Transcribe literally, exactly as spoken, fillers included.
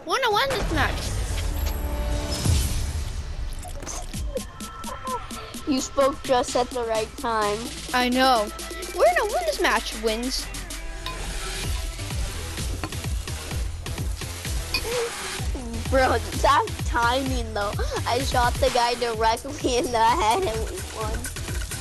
We're gonna win this match. You spoke just at the right time. I know. We're gonna win this match, Wins. Bro, that timing though. I shot the guy directly in the head and we won.